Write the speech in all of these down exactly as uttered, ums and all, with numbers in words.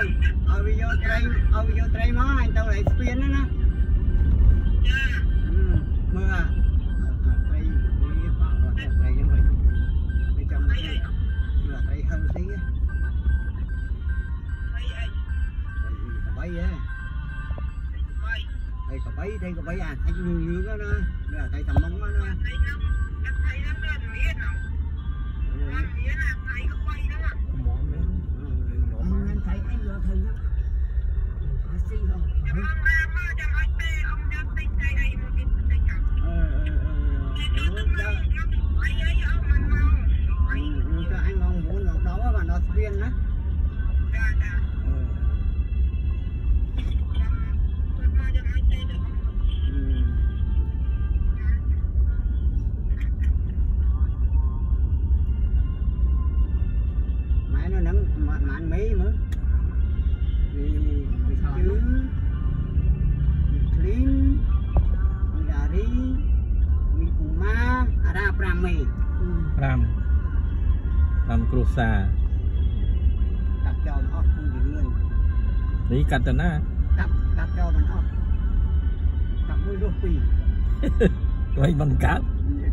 ơi ở bây giờ trai ở bây giờ trai má anh tao lại spin đó nè mưa à trai đi vào rồi trai như vậy bên trong này là trai hơn tí á bay á đây có bay đây có bay à thấy lương lương đó nè là tay tầm mông đó nè thấy anh vừa thấy nó xinh không cho anh mong muốn nó đó và nó xuyên đó máy nó nắng mà ăn mấy nữa vì chứ Lin dari Mikuma ada Prame Ram Ram Cruza cặp cho nó ốc cũng được đi cắt tên á cặp cặp cho mình ốc cặp đôi đôi pì quay bằng cáp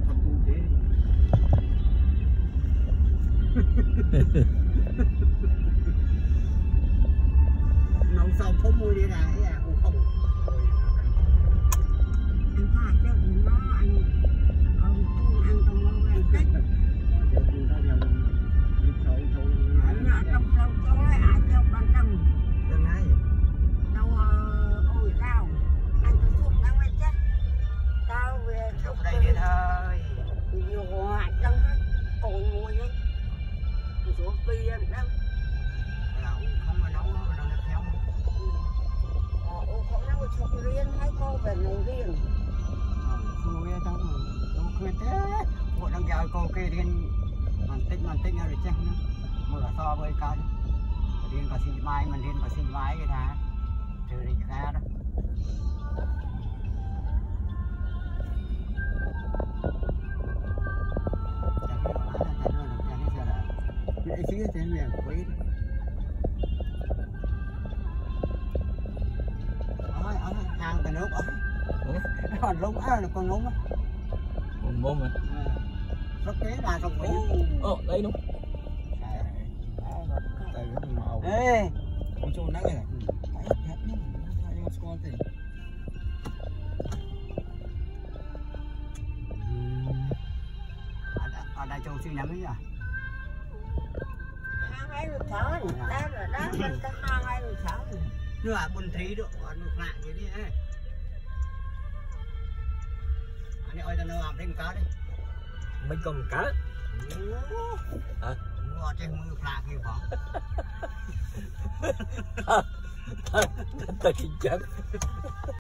nấu xong phốt mùi đi là cái à cũng không anh thả cho bún nó anh ông tuôn ăn trong mông anh thích anh là trong sâu tối ai cho con tâm tên này đâu ôi tao anh cứ xuống đang quay chết tao về trong đây đi thôi nhiều hoạt trong hết còn mùi ấy xuống kia đâu không mà nấu nó đâu theo không nấu chụp riêng hay cô về nấu riêng xui trong tôi khuyên thế bộ đang giờ cô kia riêng màn tích màn tích rồi chắc nữa mưa so với cao riêng có xì mai mình riêng có xì mai cái thà trừ đi ra đó cái xí cái miệng quý ôi ôi hàng từ nước ôi còn lúng á là con lúng á con mông à rất thế là không quý ồ đây đúng ê con trâu nắng này ở đây châu siêu nắng ấy à hai mươi sáu đó là đó mình có hai mươi sáu nữa là buồn thí được còn một lạ gì đi ấy anh ơi tao làm thêm cá đi mấy con cá hả ngọt trên mưa lạ kêu bỏ ta kinh chết